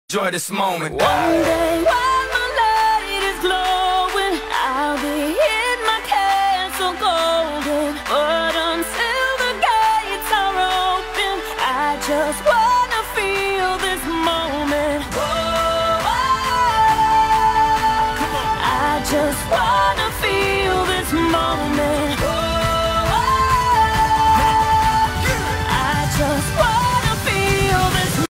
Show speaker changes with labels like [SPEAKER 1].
[SPEAKER 1] Enjoy this moment.
[SPEAKER 2] One day while my light is glowing, I'll be in my castle golden. But until the gates are open, I just wanna feel this moment. Whoa, I just wanna